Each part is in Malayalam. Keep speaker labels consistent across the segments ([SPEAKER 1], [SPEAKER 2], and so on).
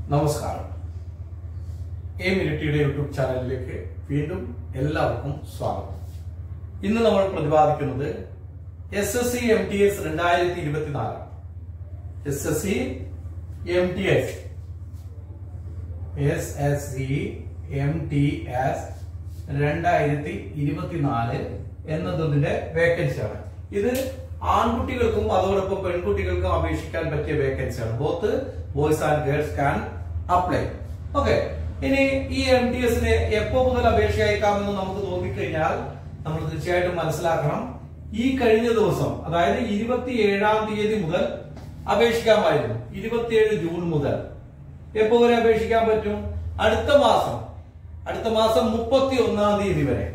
[SPEAKER 1] നമസ്കാരം. എ മിലിറ്ററിയുടെ യൂട്യൂബ് ചാനലിലേക്ക് വീണ്ടും എല്ലാവർക്കും സ്വാഗതം. ഇന്ന് നമ്മൾ പ്രതിപാദിക്കുന്നത് SSC MTS 2024. SSC MTS SSC MTS 2024 എന്നതിന്റെ വേക്കൻസിയാണ്. ഇത് ആൺകുട്ടികൾക്കും അതോടൊപ്പം പെൺകുട്ടികൾക്കും അപേക്ഷിക്കാൻ പറ്റിയ വേക്കൻസിയാണ്. Both boys and girls can apply. Okay, ഇനി ഈ MTSന് എപ്പോ മുതൽ അപേക്ഷ അയക്കാമെന്ന് നമുക്ക് തോന്നിക്കഴിഞ്ഞാൽ നമ്മൾ തീർച്ചയായിട്ടും മനസ്സിലാക്കണം, ഈ കഴിഞ്ഞ ദിവസം അതായത് 27-ാം തീയതി മുതൽ അപേക്ഷിക്കാമായിരുന്നു. 27 ജൂൺ മുതൽ എപ്പോ വരെ അപേക്ഷിക്കാൻ പറ്റും? അടുത്ത മാസം 31-ാം തീയതി വരെ,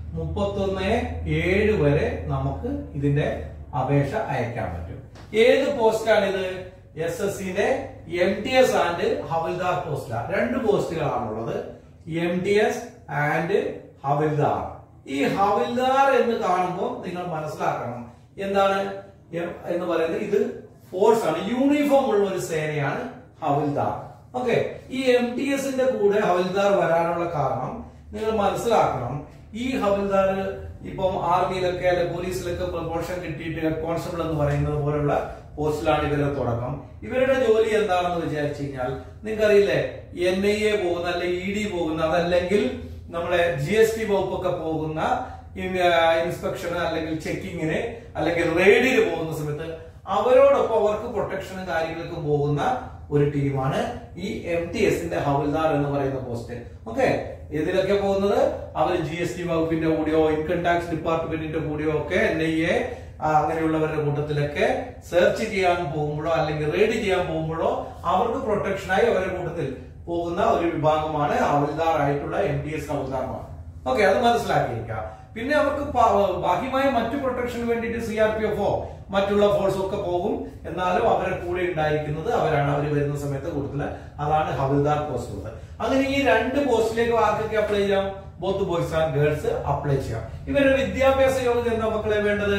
[SPEAKER 1] 31/7 വരെ നമുക്ക് ഇതിന്റെ അപേക്ഷ അയക്കാൻ പറ്റും. ഏത് പോസ്റ്റാണിത്? SSCന്റെ MTS ആൻഡ് ഹവിൽദാർ പോസ്റ്റിലാണ്. രണ്ട് പോസ്റ്റുകളാണുള്ളത്, MTS ആൻഡ് ഹവിൽദാർ. ഈ ഹവിൽദാർ എന്ന് കാണുമ്പോൾ നിങ്ങൾ മനസ്സിലാക്കണം എന്താണ് എന്ന് പറയുന്നത്. ഇത് ഫോഴ്സ് ആണ്, യൂണിഫോം ഉള്ള ഒരു സേനയാണ് ഹവിൽദാർ. ഓക്കെ, ഈ MTSന്റെ കൂടെ ഹവിൽദാർ വരാനുള്ള കാരണം നിങ്ങൾ മനസ്സിലാക്കണം. ഈ ഹവിൽദാർ ഇപ്പം ആർമിയിലൊക്കെ അല്ലെ പോലീസിലൊക്കെ പ്രൊമോഷൻ കിട്ടിയിട്ട് ഹെഡ് കോൺസ്റ്റബിൾ എന്ന് പറയുന്നത് പോലുള്ള പോസ്റ്റിലാണ് ഇവരുടെ തുടക്കം. ഇവരുടെ ജോലി എന്താണെന്ന് വിചാരിച്ചു കഴിഞ്ഞാൽ നിങ്ങൾക്കറിയില്ലേ, NIA പോകുന്ന അല്ലെ ED പോകുന്ന, അതല്ലെങ്കിൽ നമ്മുടെ GST വകുപ്പൊക്കെ പോകുന്ന ഇൻസ്പെക്ഷന് അല്ലെങ്കിൽ ചെക്കിങ്ങിന് അല്ലെങ്കിൽ റെയ്ഡിന് പോകുന്ന സമയത്ത് അവരോടൊപ്പം അവർക്ക് പ്രൊട്ടക്ഷനും കാര്യങ്ങൾക്കും പോകുന്ന ഒരു ടീമാണ് ഈ MTSന്റെ ഹവിൽദാർ എന്ന് പറയുന്ന പോസ്റ്റ്. ഓക്കെ, ഇതിലൊക്കെ പോകുന്നത് അവർ GST വകുപ്പിന്റെ കൂടെയോ ഇൻകം ടാക്സ് ഡിപ്പാർട്ട്മെന്റിന്റെ കൂടെയോ ഒക്കെ NIA അങ്ങനെയുള്ളവരുടെ കൂട്ടത്തിലൊക്കെ സെർച്ച് ചെയ്യാൻ പോകുമ്പോഴോ അല്ലെങ്കിൽ റെയ്ഡ് ചെയ്യാൻ പോകുമ്പോഴോ അവർക്ക് പ്രൊട്ടക്ഷനായി അവരുടെ കൂട്ടത്തിൽ പോകുന്ന ഒരു വിഭാഗമാണ് ഹവിൽദാർ ആയിട്ടുള്ള MTS ഹവിൽദാർമാർ. ഓക്കെ, അത് മനസ്സിലാക്കിയിരിക്കുക. പിന്നെ അവർക്ക് ബാഹ്യമായ മറ്റു പ്രൊട്ടക്ഷന് വേണ്ടിയിട്ട് CRPF മറ്റുള്ള ഫോഴ്സും ഒക്കെ പോകും. എന്നാലും അവരെ കൂടെ ഉണ്ടായിരിക്കുന്നത് അവരാണ്. അവർ വരുന്ന സമയത്ത് കൂടുതൽ അതാണ് ഹവിൽദാർ പോസ്റ്റ്. അങ്ങനെ ഈ രണ്ട് പോസ്റ്റിലേക്ക് ആർക്കൊക്കെ അപ്ലൈ ചെയ്യാം? Both boys and girls apply ചെയ്യാം. ഇവരുടെ വിദ്യാഭ്യാസ യോഗ്യത എന്താ മക്കളെ വേണ്ടത്?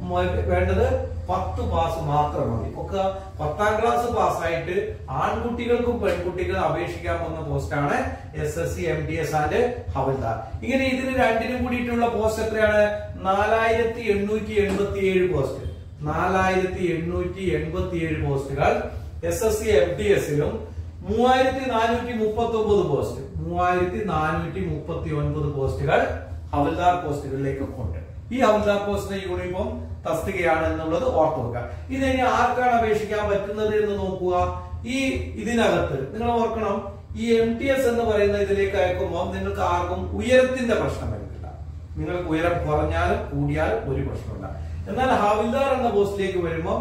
[SPEAKER 1] 10 പാസ് മാത്രം മതി. ഒക്കെ 10ാം ക്ലാസ് പാസ്സായിട്ട് ആൺകുട്ടികൾക്കും പെൺകുട്ടികളും അപേക്ഷിക്കാൻ പോകുന്ന പോസ്റ്റാണ് SSC MTS ആൻഡ് ഹവിൽദാർ. ഇങ്ങനെ ഇതിന് രണ്ടിനും കൂടിയിട്ടുള്ള പോസ്റ്റ് എത്രയാണ്? 4887 പോസ്റ്റ്. 4887 പോസ്റ്റുകൾ SSC MTSലും 3439 പോസ്റ്റ്, 3439 പോസ്റ്റുകൾ ഹവിൽദാർ പോസ്റ്റുകളിലേക്ക് ഉണ്ട്. ഈ ഹവിൽദാർ പോസ്റ്റിന്റെ യൂണിഫോം തസ്തികയാണ് എന്നുള്ളത് ഓർത്തു വെക്കുക. ഇതിന് ആർക്കാണ് അപേക്ഷിക്കാൻ പറ്റുന്നത് എന്ന് നോക്കുക. ഇതിനകത്ത് നിങ്ങൾ ഓർക്കണം, ഈ MTS എന്ന് പറയുന്ന ഇതിലേക്ക് അയക്കുമ്പോൾ നിങ്ങൾക്ക് ആർക്കും ഉയരത്തിന്റെ പ്രശ്നം വരുന്നില്ല. നിങ്ങൾക്ക് ഉയരം കുറഞ്ഞാലും കൂടിയാലും ഒരു പ്രശ്നമില്ല. എന്നാൽ ഹവിൽദാർ എന്ന പോസ്റ്റിലേക്ക് വരുമ്പോൾ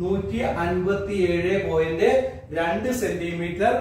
[SPEAKER 1] 157.2 സെന്റിമീറ്റർ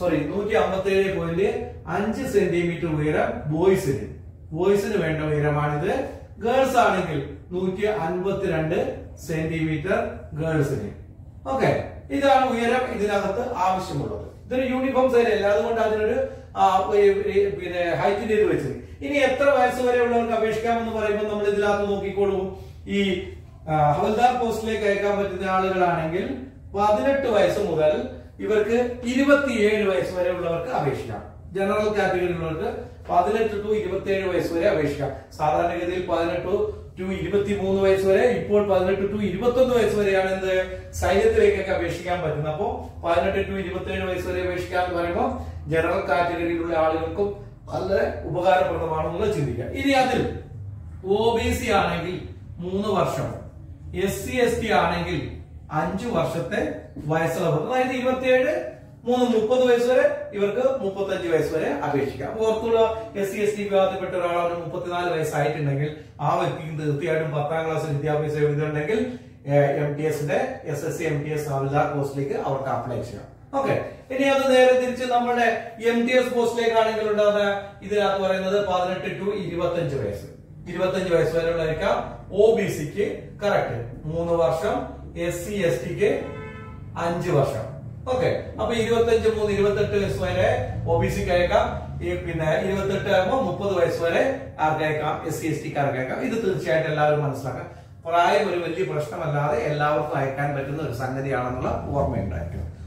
[SPEAKER 1] 157.5 സെന്റിമീറ്റർ ഉയരം ബോയ്സിന് വേണ്ട ഉയരമാണിത്. ഗേൾസ് ആണെങ്കിൽ 152 സെന്റിമീറ്റർ ഗേൾസിന്. ഓക്കെ, ഇതാണ് ഉയരം ഇതിനകത്ത് ആവശ്യമുള്ളത്. ഇതൊരു യൂണിഫോം സൈനല്ല, അതുകൊണ്ട് അതിനൊരു ഹൈറ്റ് ചെയ്ത് വെച്ചത്. ഇനി എത്ര വയസ്സ് വരെ ഉള്ളവർക്ക് അപേക്ഷിക്കാമെന്ന് പറയുമ്പോൾ നമ്മൾ ഇതിനകത്ത് നോക്കിക്കോളൂ. ഈ ഹവിൽദാർ പോസ്റ്റിലേക്ക് അയക്കാൻ പറ്റുന്ന ആളുകളാണെങ്കിൽ 18 വയസ്സ് മുതൽ ഇവർക്ക് 27 വയസ്സ് വരെ ഉള്ളവർക്ക് അപേക്ഷിക്കാം. ജനറൽ കാറ്റഗറിയിലുള്ളവർക്ക് 18 to 27 വയസ്സ് വരെ അപേക്ഷിക്കാം. സാധാരണഗതിയിൽ 18 to 23 വയസ്സ് വരെ, ഇപ്പോൾ 18 to 21 വയസ്സ് വരെയാണ് എന്ത് സൈന്യത്തിലേക്കൊക്കെ അപേക്ഷിക്കാൻ പറ്റുന്നത്. അപ്പോൾ 18 to 27 വയസ്സ് വരെ അപേക്ഷിക്കാൻ എന്ന് പറയുമ്പോൾ ജനറൽ കാറ്റഗറിയിലുള്ള ആളുകൾക്കും വളരെ ഉപകാരപ്രദമാണെന്നുള്ളത് ചിന്തിക്കാം. ഇനി അതിൽ OBC ആണെങ്കിൽ 3 വർഷം, SC ST ആണെങ്കിൽ 5 വർഷത്തെ വയസ്സുള്ള, അതായത് 27 3 30 വയസ്സ് വരെ, ഇവർക്ക് 35 വയസ്സ് വരെ അപേക്ഷിക്കാം. ഓർത്തുള്ള SC ST വിഭാഗത്തിൽപ്പെട്ട ഒരാളാണ് 34 വയസ്സായിട്ടുണ്ടെങ്കിൽ ആ വ്യക്തിക്ക് തീർച്ചയായിട്ടും 10ാം ക്ലാസ് വിദ്യാഭ്യാസ യോഗ്യത ഉണ്ടെങ്കിൽ MTSന്റെ SSC MTS ഹവിൽദാർ പോസ്റ്റിലേക്ക് അവർക്ക് അപ്ലൈ ചെയ്യാം. ഓക്കെ, ഇനി അത് നേരെ തിരിച്ച് നമ്മുടെ MTS പോസ്റ്റിലേക്കാണെങ്കിൽ ഉണ്ടാകുന്ന ഇതിനകത്ത് പറയുന്നത് 18 to 25 വയസ്സ്, 25 വയസ്സ് വരെ ഉള്ളവർക്കാം. OBCക്ക് കറക്റ്റ് 3 വർഷം, SC STക്ക് 5 വർഷം. ഓക്കെ, അപ്പൊ 25, 3, 28 വയസ്സ് വരെ OBCക്ക് അയക്കാം. പിന്നെ 28 ആകുമ്പോൾ 30 വയസ്സ് വരെ ആർക്കയക്കാം? SC STക്കാർക്ക് അയക്കാം. ഇത് തീർച്ചയായിട്ടും എല്ലാവരും മനസ്സിലാക്കാം. പ്രായം ഒരു വലിയ പ്രശ്നമല്ലാതെ എല്ലാവർക്കും അയക്കാൻ പറ്റുന്ന ഒരു സംഗതിയാണെന്നുള്ള ഓർമ്മയുണ്ടായിരിക്കും.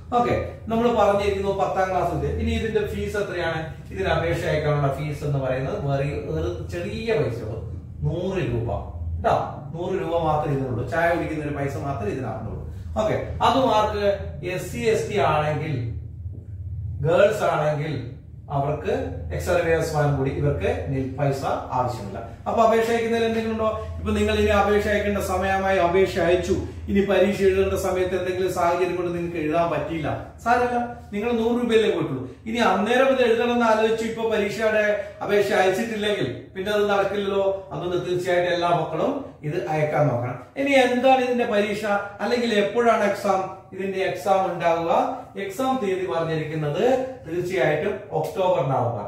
[SPEAKER 1] ഓക്കെ, നമ്മൾ പറഞ്ഞിരിക്കുന്നു 10ാം ക്ലാസ്സിൽ. ഇനി ഇതിന്റെ ഫീസ് എത്രയാണ്? ഇതിന് അപേക്ഷ അയക്കാനുള്ള ഫീസ് എന്ന് പറയുന്നത് ഒരു ചെറിയ പൈസ, 100 രൂപ കേട്ടോ. 100 രൂപ മാത്രമേ ഇതിനുള്ളൂ. ചായ കുടിക്കുന്ന ഒരു പൈസ മാത്രമേ ഇതിനാകുന്നുള്ളൂ. ഓക്കെ, അത് മാർക്ക് SC ST ആണെങ്കിൽ, ഗേൾസ് ആണെങ്കിൽ അവർക്ക് എക്സർവേഴ്സ്മാൻ കൂടി ഇവർക്ക് പൈസ ആവശ്യമില്ല. അപ്പൊ അപേക്ഷ അയക്കുന്നതിൽ എന്തെങ്കിലും ഉണ്ടോ? ഇപ്പൊ നിങ്ങൾ ഇനി അപേക്ഷ അയക്കേണ്ട സമയമായി അപേക്ഷ അയച്ചു, ഇനി പരീക്ഷ എഴുതേണ്ട സമയത്ത് എന്തെങ്കിലും സാഹചര്യം കൊണ്ട് നിങ്ങൾക്ക് എഴുതാൻ പറ്റിയില്ല, സാരമില്ല, നിങ്ങൾ 100 രൂപയല്ലേ പോയിട്ടുള്ളൂ. ഇനി അന്നേരം ഇത് എഴുതണം എന്ന് ആലോചിച്ചു ഇപ്പൊ പരീക്ഷയുടെ അപേക്ഷ അയച്ചിട്ടില്ലെങ്കിൽ പിന്നെ അത് നടക്കില്ലല്ലോ. അതുകൊണ്ട് തീർച്ചയായിട്ടും എല്ലാ മക്കളും ഇത് അയക്കാൻ നോക്കണം. ഇനി എന്താണ് ഇതിന്റെ പരീക്ഷ, അല്ലെങ്കിൽ എപ്പോഴാണ് എക്സാം? ഇതിന്റെ എക്സാം ഉണ്ടാവുക, എക്സാം തീയതി പറഞ്ഞിരിക്കുന്നത് തീർച്ചയായിട്ടും ഒക്ടോബർ നവംബർ.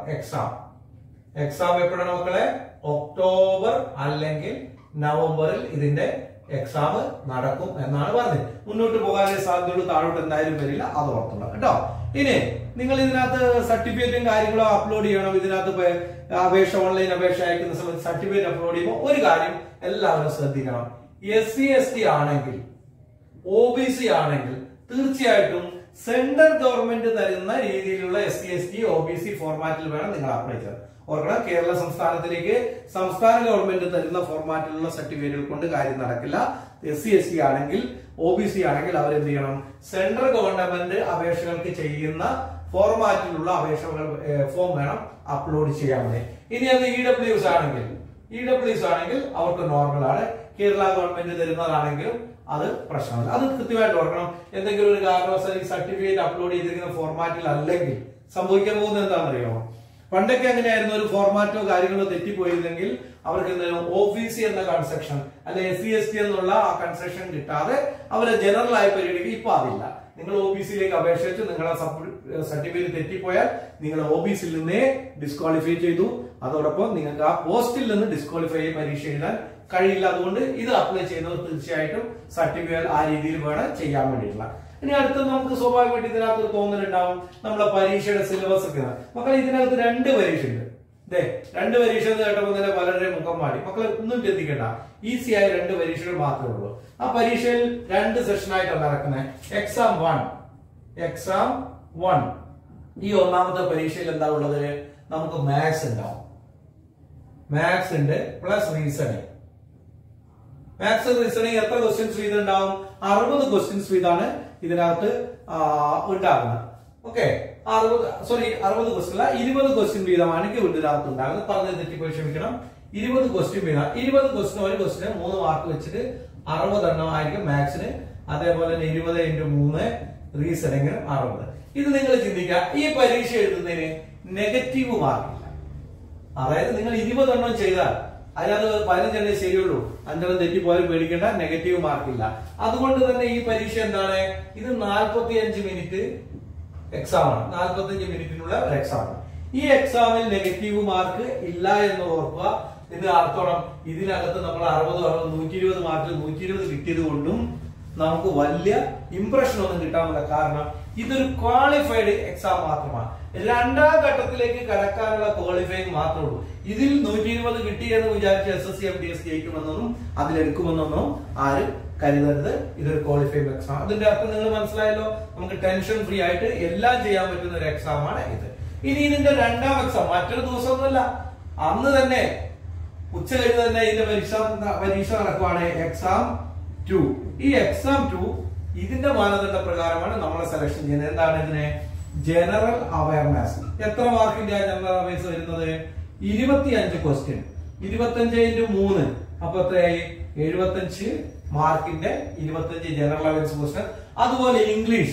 [SPEAKER 1] എക്സാം എപ്പോഴാണ് മക്കളെ? ഒക്ടോബർ അല്ലെങ്കിൽ നവംബറിൽ ഇതിന്റെ എക്സാം നടക്കും എന്നാണ് പറഞ്ഞത്. മുന്നോട്ട് പോകാനേ സാധ്യതയുള്ളൂ, താഴോട്ട് എന്തായാലും വരില്ല, അത് ഓർത്തുള്ള കേട്ടോ. ഇനി നിങ്ങൾ ഇതിനകത്ത് സർട്ടിഫിക്കറ്റും കാര്യങ്ങളും അപ്ലോഡ് ചെയ്യണം. ഇതിനകത്ത് അപേക്ഷ, ഓൺലൈൻ അപേക്ഷ അയക്കുന്ന സമയത്ത് സർട്ടിഫിക്കറ്റ് അപ്ലോഡ് ചെയ്യുമ്പോൾ ഒരു കാര്യം എല്ലാവരും ശ്രദ്ധിക്കണം. SC ST ആണെങ്കിൽ, OBC ആണെങ്കിൽ തീർച്ചയായിട്ടും സെൻട്രൽ ഗവൺമെന്റ് തരുന്ന രീതിയിലുള്ള SC ST OBC ഫോർമാറ്റിൽ വേണം നിങ്ങൾ അപ്ലൈ ചെയ്യാൻ. ഓർക്കണം, കേരള സംസ്ഥാനത്തിലേക്ക് സംസ്ഥാന ഗവൺമെന്റ് തരുന്ന ഫോർമാറ്റിലുള്ള സർട്ടിഫിക്കറ്റുകൾ കൊണ്ട് കാര്യം നടക്കില്ല. SC ST ആണെങ്കിൽ, OBC ആണെങ്കിൽ അവരെന്ത് ചെയ്യണം? സെൻട്രൽ ഗവൺമെന്റ് അപേക്ഷകൾക്ക് ചെയ്യുന്ന ഫോർമാറ്റിലുള്ള അപേക്ഷകൾ ഫോം വേണം അപ്ലോഡ് ചെയ്യാൻ വേണ്ടി. ഇനി അത് EWS ആണെങ്കിൽ അവർക്ക് നോർമൽ ആണ്. കേരള ഗവൺമെന്റ് തരുന്നതാണെങ്കിലും അത് പ്രശ്നമല്ല. അത് കൃത്യമായിട്ട് ഓർക്കണം. എന്തെങ്കിലും ഒരു കാരണവശാൽ ഈ സർട്ടിഫിക്കറ്റ് അപ്ലോഡ് ചെയ്തിരിക്കുന്ന ഫോർമാറ്റിൽ അല്ലെങ്കിൽ സംഭവിക്കാൻ പോകുന്നത് എന്താണെന്നറിയോ? പണ്ടൊക്കെ അങ്ങനെയായിരുന്നു, ഒരു ഫോർമാറ്റോ കാര്യങ്ങളോ തെറ്റിപ്പോയിരുന്നെങ്കിൽ അവർക്ക് എന്തെങ്കിലും OBC എന്ന കൺസെഷൻ അല്ലെ SC ST എന്നുള്ള ആ കൺസെഷൻ കിട്ടാതെ അവരെ ജനറൽ ആയി പരിഗണിക്കുക. ഇപ്പൊ അതില്ല. നിങ്ങൾ OBCയിലേക്ക് അപേക്ഷിച്ച് നിങ്ങളുടെ സർട്ടിഫിക്കറ്റ് തെറ്റിപ്പോയാൽ നിങ്ങൾ OBCയിൽ നിന്നേ ഡിസ്ക്വാളിഫൈ ചെയ്തു. അതോടൊപ്പം നിങ്ങൾക്ക് ആ പോസ്റ്റിൽ നിന്ന് ഡിസ്ക്വാളിഫൈ പരീക്ഷ എഴുതാൻ കഴിയില്ല. അതുകൊണ്ട് ഇത് അപ്ലൈ ചെയ്യുന്നവർ തീർച്ചയായിട്ടും സർട്ടിഫിക്കറ്റ് ആ രീതിയിൽ വേണം ചെയ്യാൻ വേണ്ടിയിട്ടുള്ള. ഇനി അടുത്ത് നമുക്ക് സ്വാഭാവികമായിട്ട് ഇതിനകത്ത് ഒരു തോന്നലുണ്ടാവും, നമ്മളെ പരീക്ഷയുടെ സിലബസ് ഒക്കെ. മക്കൾ ഇതിനകത്ത് 2 പരീക്ഷ ഉണ്ട്. 2 പരീക്ഷ എന്ന് കേട്ടപ്പോൾ തന്നെ പലരുടെ മുഖം മാറി. മക്കളെ ഒന്നും ചിന്തിക്കണ്ട, ഈസി ആയ 2 പരീക്ഷകൾ മാത്രമേ ഉള്ളൂ. ആ പരീക്ഷയിൽ 2 സെഷനായിട്ടാണ് നടക്കുന്നത്. എക്സാം 1. ഈ ഒന്നാമത്തെ പരീക്ഷയിൽ എന്താ ഉള്ളത്? നമുക്ക് മാത്സ് ഉണ്ടാവും. മാത്സ് ഉണ്ട് പ്ലസ് റീസണിങ്. മാത്സ് റീസണിങ് എത്ര ക്വസ്റ്റ്യൻസ് വീതം ഉണ്ടാവും? 60 ക്വസ്റ്റ്യൻസ് വീതമാണ് ഇതിനകത്ത് ഉണ്ടാകുന്നത്. ഓക്കെ, 60 ക്വസ്റ്റ്യൻ 20 ക്വസ്റ്റ്യൻ വീതമാണ് ഇതിനകത്ത് ഉണ്ടാകുന്നത്. പറഞ്ഞത് തെറ്റിപ്പോയി ക്ഷമിക്കണം. 20 ക്വസ്റ്റ്യൻ വീതം. 20 ക്വസ്റ്റ്യൻ, ഒരു ക്വസ്റ്റ്യന് 3 മാർക്ക് വെച്ചിട്ട് 60 എണ്ണം ആയിരിക്കും മാത്സിന്. അതേപോലെ തന്നെ 20 × 3 റീസണിങ്ങിന് 60. ഇത് നിങ്ങൾ ചിന്തിക്കുക, ഈ പരീക്ഷ എഴുതുന്നതിന് നെഗറ്റീവ് മാർക്കില്ല. അതായത് നിങ്ങൾ 20 എണ്ണം ചെയ്താൽ അതിനകത്ത് 15 എണ്ണേ ശരിയുള്ളൂ, 5 എണ്ണം തെറ്റിപ്പോയാലും പേടിക്കേണ്ട, നെഗറ്റീവ് മാർക്കില്ല. അതുകൊണ്ട് തന്നെ ഈ പരീക്ഷ എന്താണ്? ഇത് 45 മിനിറ്റ് എക്സാം ആണ്. 45 മിനിറ്റിനുള്ള ഒരു എക്സാം ആണ്. ഈ എക്സാമിൽ നെഗറ്റീവ് മാർക്ക് ഇല്ല എന്ന് ഓർക്കുക. ഇതിന്റെ അർത്ഥം ഇതിനകത്ത് നമ്മൾ 120 മാർക്കിൽ 120 കിട്ടിയത് കൊണ്ടും നമുക്ക് വലിയ ഇംപ്രഷൻ ഒന്നും കിട്ടാനില്ല. കാരണം ഇതൊരു ക്വാളിഫൈഡ് എക്സാം മാത്രമാണ്. 2ാം ഘട്ടത്തിലേക്ക് കടക്കാനുള്ള ക്വാളിഫൈങ് മാത്രമേ ഉള്ളൂ. ഇതിൽ 120 കിട്ടി എന്ന് വിചാരിച്ച് SSC MTS ജയിക്കുമെന്നൊന്നും അതിലെടുക്കുമെന്നൊന്നും ആരും കരുതരുത്. ഇതൊരു ക്വാളിഫൈഡ് എക്സാം. അതിന്റെ അർത്ഥം നിങ്ങൾ മനസ്സിലായല്ലോ. നമുക്ക് ടെൻഷൻ ഫ്രീ ആയിട്ട് എല്ലാം ചെയ്യാൻ പറ്റുന്ന ഒരു എക്സാം ആണ് ഇത്. ഇനി ഇതിന്റെ 2ാം എക്സാം മറ്റൊരു ദിവസമൊന്നുമല്ല, അന്ന് തന്നെ ഉച്ച കഴിഞ്ഞ് തന്നെ ഇതിന്റെ പരീക്ഷ നടക്കുവാണ്. എക്സാം 2. ഈ എക്സാം 2 ഇതിന്റെ മാനദണ്ഡ പ്രകാരമാണ് നമ്മളെ സെലക്ഷൻ ചെയ്യുന്നത്. എന്താണ് ഇതിന്? General awareness. എത്ര മാർക്കിന്റെ ജനറൽ അവയർനെസ് വരുന്നത്? 25 ക്വസ്റ്റ്യൻ. 25 × 3 അപ്പൊ എത്രയായി? 75 മാർക്കിന്റെ 25 ജനറൽ അവയർനെസ് ക്വസ്റ്റ്യൻ. അതുപോലെ ഇംഗ്ലീഷ്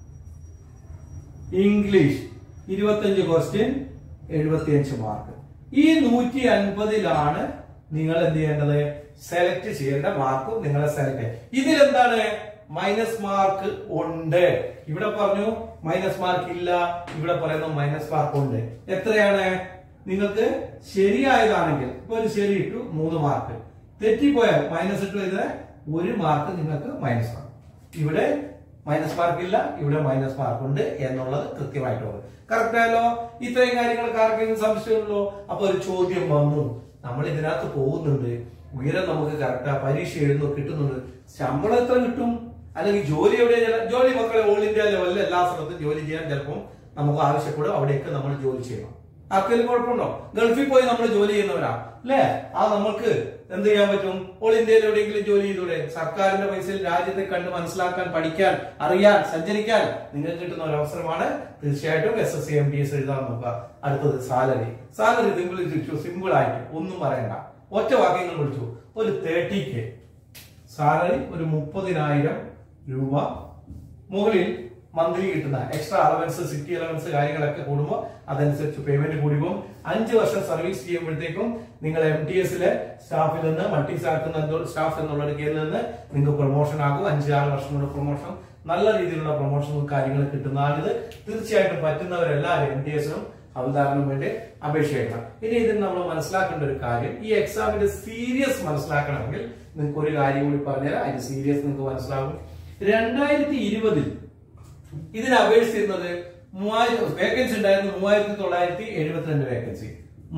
[SPEAKER 1] 25 ക്വസ്റ്റ്യൻ 75 മാർക്ക്. ഈ 150ലാണ് നിങ്ങൾ എന്ത് ചെയ്യേണ്ടത്? സെലക്ട് ചെയ്യേണ്ട മാർക്കും നിങ്ങളെ സെലക്ട് ചെയ്യും. ഇതിലെന്താണ്? മൈനസ് മാർക്ക് ഉണ്ട്. ഇവിടെ പറഞ്ഞു മൈനസ് മാർക്ക് ഇല്ല, ഇവിടെ പറയുന്നു മൈനസ് മാർക്ക് ഉണ്ട്. എത്രയാണ്? നിങ്ങൾക്ക് ശരിയായതാണെങ്കിൽ ഇപ്പൊ ഒരു ശരി ഇട്ടു 3 മാർക്ക്, തെറ്റിപ്പോയാൽ മൈനസ് ഇട്ടു ചെയ്ത 1 മാർക്ക് നിങ്ങൾക്ക് മൈനസ് ആണ്. ഇവിടെ മൈനസ് മാർക്ക് ഇല്ല, ഇവിടെ മൈനസ് മാർക്ക് ഉണ്ട് എന്നുള്ളത് കൃത്യമായിട്ടുള്ളത്. കറക്റ്റ് ആയല്ലോ? ഇത്രയും കാര്യങ്ങൾക്ക് ആർക്കെങ്കിലും സംശയമുള്ളൂ? അപ്പൊ ഒരു ചോദ്യം വന്നു, നമ്മൾ ഇതിനകത്ത് പോകുന്നുണ്ട്, ഉയരം നമുക്ക് കറക്റ്റാ, പരീക്ഷ എഴുതുന്നു, കിട്ടുന്നുണ്ട്, ശമ്പളം എത്ര കിട്ടും? അല്ലെങ്കിൽ ജോലി എവിടെ ജോലി മക്കളെ ഓൾ ഇന്ത്യ ലെവലിൽ എല്ലാ സ്ഥലത്തും ജോലി ചെയ്യാൻ ചിലപ്പോൾ നമുക്ക് ആവശ്യപ്പെടും. അവിടെയൊക്കെ നമ്മൾ ജോലി ചെയ്യണം. ആർക്കെങ്കിലും കുഴപ്പമുണ്ടോ? ഗൾഫിൽ പോയി നമ്മൾ ജോലി ചെയ്യുന്നവരാ അല്ലെ? ആ നമുക്ക് എന്ത് ചെയ്യാൻ പറ്റും? ഓൾ ഇന്ത്യയിൽ എവിടെയെങ്കിലും ജോലി ചെയ്തൂടെ? സർക്കാരിന്റെ പൈസയിൽ രാജ്യത്തെ കണ്ട് മനസ്സിലാക്കാൻ, പഠിക്കാൻ, അറിയാൻ, സഞ്ചരിക്കാൻ നിങ്ങൾക്ക് കിട്ടുന്ന ഒരു അവസരമാണ്. തീർച്ചയായിട്ടും SSC MTS എഴുതാൻ നോക്കുക. അടുത്തത് സാലറി. സാലറി സിമ്പിൾ ആയിട്ട് ഒന്നും പറയണ്ട, ഒറ്റ വാക്യങ്ങൾ വിളിച്ചു. ഒരു 30K സാലറി, ഒരു 30,000 രൂപ മുകളിൽ മന്ത്ലി കിട്ടുന്ന എക്സ്ട്രാ അലവൻസ്, സിറ്റി അലവൻസ് കാര്യങ്ങളൊക്കെ കൂടുമ്പോൾ അതനുസരിച്ച് പേയ്മെന്റ് കൂടി പോകും. 5 വർഷം സർവീസ് ചെയ്യുമ്പോഴത്തേക്കും നിങ്ങൾ MTSലെ സ്റ്റാഫിൽ നിന്ന് മൾട്ടി സ്റ്റാഫ് എന്നുള്ള കേന്ദ്രത്തിൽ നിന്ന് നിങ്ങൾക്ക് പ്രൊമോഷൻ ആകും. 5-6 വർഷം കൊണ്ട് പ്രൊമോഷൻ, നല്ല രീതിയിലുള്ള പ്രൊമോഷൻ കാര്യങ്ങൾ കിട്ടുന്നതാണിത്. തീർച്ചയായിട്ടും പറ്റുന്നവരെല്ലാവരും MTSനും ഹവൽദാറിനും വേണ്ടി അപേക്ഷിക്കണം. ഇനി ഇതിന് നമ്മൾ മനസ്സിലാക്കേണ്ട ഒരു കാര്യം, ഈ എക്സാമിന്റെ സീരിയസ് മനസ്സിലാക്കണമെങ്കിൽ നിങ്ങൾക്ക് ഒരു കാര്യം കൂടി പറഞ്ഞുതരാം. അതിന്റെ സീരിയസ് നിങ്ങൾക്ക് മനസ്സിലാകും. 2020 ഇതിന് അപേക്ഷിച്ചിരുന്നത് 3000 വേക്കൻസി ഉണ്ടായിരുന്നു. 3972 വേക്കൻസി,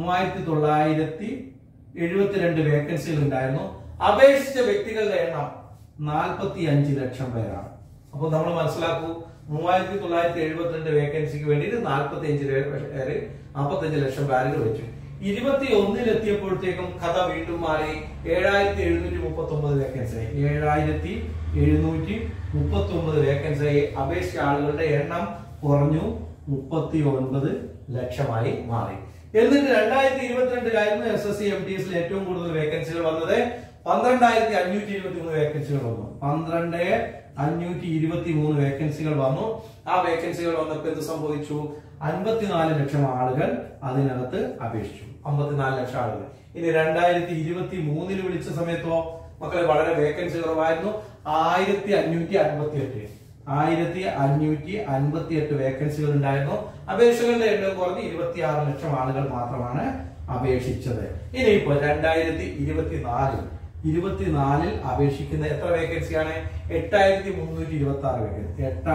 [SPEAKER 1] 3972 വേക്കൻസികൾ ഉണ്ടായിരുന്നു. അപേക്ഷിച്ച വ്യക്തികളുടെ എണ്ണം 45 ലക്ഷം പേരാണ്. അപ്പൊ നമ്മൾ മനസ്സിലാക്കൂ, 3972 വേക്കൻസിക്ക് വേണ്ടിയിട്ട് 45 ലക്ഷം ബാരൽ വെച്ചു. 21 എത്തിയപ്പോഴത്തേക്കും കഥ വീണ്ടും മാറി. 7739 വേക്കൻസി, 7739 വേക്കൻസി. അപേക്ഷിച്ച ആളുകളുടെ എണ്ണം കുറഞ്ഞു, 39 ലക്ഷമായി മാറി. എന്നിട്ട് 2022 SSC MTSൽ ഏറ്റവും കൂടുതൽ വേക്കൻസികൾ വന്നത് 12,523 വേക്കൻസികൾ വന്നു. 12,523 വേക്കൻസികൾ വന്നു. ആ വേക്കൻസികൾ വന്നപ്പോൾ എന്ത് സംഭവിച്ചു? 54 ലക്ഷം ആളുകൾ അതിനകത്ത് അപേക്ഷിച്ചു. 54 ലക്ഷം ആളുകൾ. ഇനി 2023 വിളിച്ച സമയത്തോ മക്കളെ വളരെ വേക്കൻസി കുറവായിരുന്നു. 1558 വേക്കൻസികൾ ഉണ്ടായിരുന്നു. അപേക്ഷകളുടെ എണ്ണം കുറഞ്ഞ് 26 ലക്ഷം ആളുകൾ മാത്രമാണ് അപേക്ഷിച്ചത്. ഇനിയിപ്പോ 2024 അപേക്ഷിക്കുന്ന എത്ര വേക്കൻസിയാണ്? 8326 വേക്കൻസി.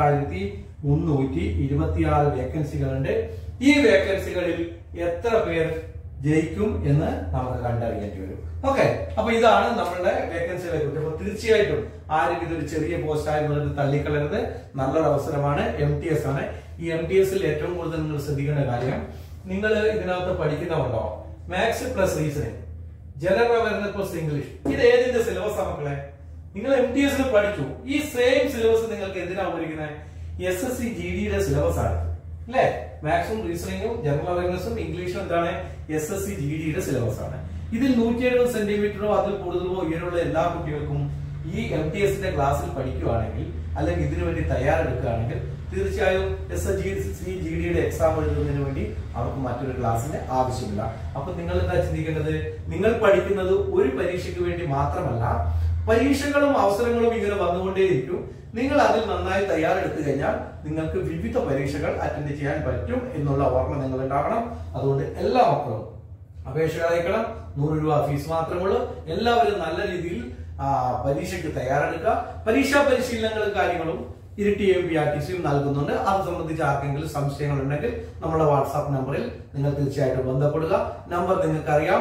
[SPEAKER 1] 8326 വേക്കൻസികളുണ്ട്. ഈ വേക്കൻസികളിൽ എത്ര പേർ ജയിക്കും എന്ന് നമുക്ക് കണ്ടറിയേണ്ടി വരും. ഓക്കെ, അപ്പൊ ഇതാണ് നമ്മളുടെ വേക്കൻസികളെ കുറിച്ച്. അപ്പൊ തീർച്ചയായിട്ടും ആരും ഇതൊരു ചെറിയ പോസ്റ്റ് ആയിരുന്നത് തള്ളിക്കളരുത്. നല്ലൊരു അവസരമാണ്. MTS ആണ്. ഈ MTSൽ ഏറ്റവും കൂടുതൽ നിങ്ങൾ ശ്രദ്ധിക്കേണ്ട കാര്യം, നിങ്ങൾ ഇതിനകത്ത് പഠിക്കുന്നവരുണ്ടോ? Maths plus reasoning, general awareness plus English. ഇത് ഏതിന്റെ സിലബസ് ആണ് മക്കളെ? നിങ്ങൾ MTSൽ പഠിച്ചു. ഈ സെയിം സിലബസ് നിങ്ങൾക്ക് എന്തിനാ ഉപയോഗിക്കുന്നത്? SSC GDയുടെ സിലബസ് ആണ് അല്ലെ? മാത്സും റീസണിംഗും ജനറൽ അവയർനെസ്സും ഇംഗ്ലീഷും എന്താണ്? SSC GDയുടെ സിലബസ് ആണ്. ഇതിൽ 170 സെന്റിമീറ്ററോ അതിൽ കൂടുതലോ ഉയരമുള്ള എല്ലാ കുട്ടികൾക്കും ഈ MTSന്റെ ക്ലാസ്സിൽ പഠിക്കുകയാണെങ്കിൽ, അല്ലെങ്കിൽ ഇതിനു വേണ്ടി തയ്യാറെടുക്കുകയാണെങ്കിൽ തീർച്ചയായും SSC GDയുടെ എക്സാം എഴുതുന്നതിന് വേണ്ടി അവർക്ക് മറ്റൊരു ക്ലാസ്സിന്റെ ആവശ്യമില്ല. അപ്പൊ നിങ്ങൾ എന്താ ചിന്തിക്കേണ്ടത്? നിങ്ങൾ പഠിക്കുന്നത് ഒരു പരീക്ഷയ്ക്ക് വേണ്ടി മാത്രമല്ല, പരീക്ഷകളും അവസരങ്ങളും ഇങ്ങനെ വന്നുകൊണ്ടേയിരിക്കും. നിങ്ങൾ അതിൽ നന്നായി തയ്യാറെടുത്തു കഴിഞ്ഞാൽ നിങ്ങൾക്ക് വിവിധ പരീക്ഷകൾ അറ്റൻഡ് ചെയ്യാൻ പറ്റും എന്നുള്ള ഓർമ്മ നിങ്ങൾ ഉണ്ടാവണം. അതുകൊണ്ട് എല്ലാ മക്കളും അപേക്ഷകൾ അയക്കണം. 100 രൂപ ഫീസ് മാത്രമേ ഉള്ളൂ. എല്ലാവരും നല്ല രീതിയിൽ പരീക്ഷയ്ക്ക് തയ്യാറെടുക്കുക. പരീക്ഷാ പരിശീലനങ്ങളും കാര്യങ്ങളും ഇരിട്ടി MPRTCയും നൽകുന്നുണ്ട്. അത് സംബന്ധിച്ച് ആർക്കെങ്കിലും സംശയങ്ങൾ ഉണ്ടെങ്കിൽ നമ്മുടെ വാട്സാപ്പ് നമ്പറിൽ നിങ്ങൾ തീർച്ചയായിട്ടും ബന്ധപ്പെടുക. നമ്പർ നിങ്ങൾക്ക് അറിയാം,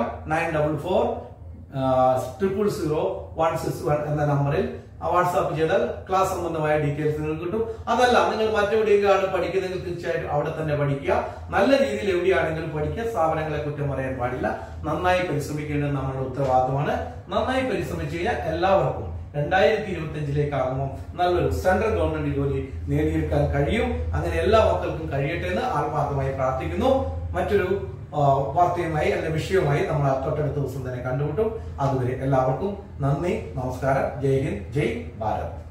[SPEAKER 1] 944000161 എന്ന നമ്പറിൽ വാട്സാപ്പ് ചെയ്താൽ ക്ലാസ് സംബന്ധമായ ഡീറ്റെയിൽസ് നിങ്ങൾക്ക് കിട്ടും. അതല്ല, നിങ്ങൾ മറ്റെവിടെയൊക്കെയാണ് പഠിക്കുന്നതെങ്കിൽ തീർച്ചയായിട്ടും അവിടെ തന്നെ പഠിക്കുക. നല്ല രീതിയിൽ എവിടെയാണെങ്കിലും പഠിക്കുക. സ്ഥാപനങ്ങളെ കുറ്റം പറയാൻ പാടില്ല. നന്നായി പരിശ്രമിക്കേണ്ടത് നമ്മുടെ ഉത്തരവാദിത്തമാണ്. നന്നായി പരിശ്രമിച്ചു കഴിഞ്ഞാൽ എല്ലാവർക്കും 2025 ആകുമ്പോൾ നല്ലൊരു സെൻട്രൽ ഗവൺമെന്റ് ജോലി നേടിയെടുക്കാൻ കഴിയും. അങ്ങനെ എല്ലാ മക്കൾക്കും കഴിയട്ടെ എന്ന് ആത്മാർത്ഥമായി പ്രാർത്ഥിക്കുന്നു. മറ്റൊരു വാർത്തയുമായി അല്ലെങ്കിൽ വിഷയവുമായി നമ്മൾ തൊട്ടടുത്ത ദിവസം തന്നെ കണ്ടുമുട്ടും. അതുവരെ എല്ലാവർക്കും നന്ദി, നമസ്കാരം. ജയ് ഹിന്ദ്, ജയ് ഭാരത്.